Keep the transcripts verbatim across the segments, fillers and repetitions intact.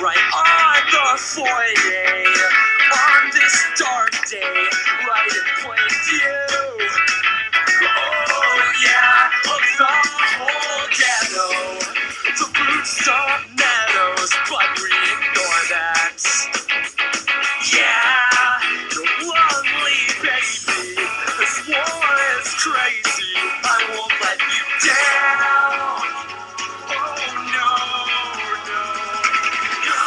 right on the foyer, on this dark day, right in plain view. Oh yeah, of the whole ghetto, the Bluestone Meadows, but we ignore that. Yeah, you're lonely, baby. This war is crazy. I won't let you down. Oh no, no, no.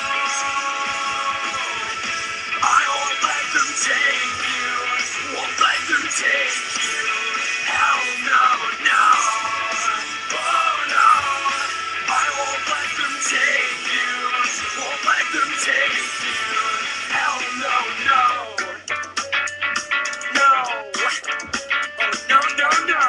I won't let them take you. Won't let them take you. Hell no, no. Oh no. I won't let them take you. Won't let them take you. Hell no, no. No. Oh no, no, no.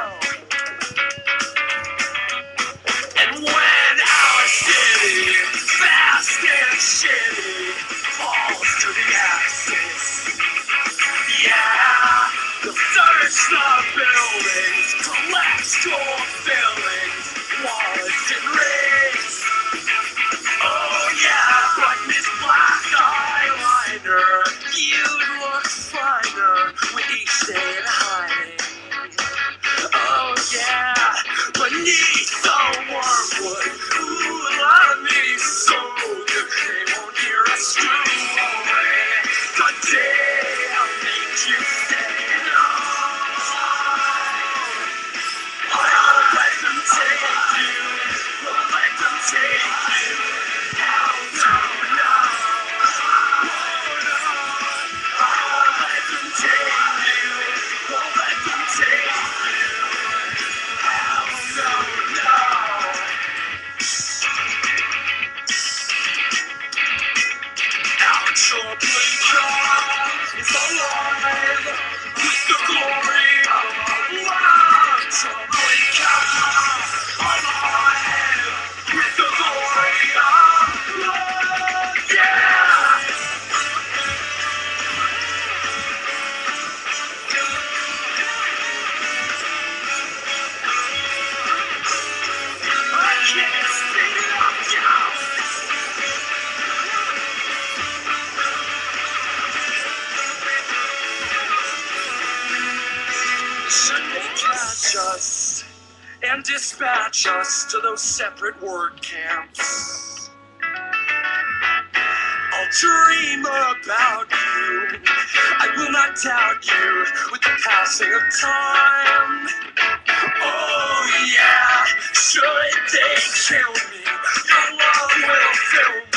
And when our city, fast and shitty, falls to the axis, yeah, they'll search the buildings, collect gold fillings, wallets and rings. Oh yeah, but Miss Black Eyeliner, you'd look finer with each day in hiding. Oh yeah, beneath the wormwood, ooh, love me so good, they won't hear us scream away. The day I'll make you stay. No, I won't let them take you, won't let them take you. Hell no, no, oh no, I won't let them take you, won't let them take you. Hell no, no. Our troublemaker is alive with the glory of love. Troublemaker alive with the glory of love. Yeah. I can't speak it up now. Should they catch us and dispatch us to those separate word camps? I'll dream about you, I will not doubt you with the passing of time. Oh yeah, should they kill me, your love will fill me.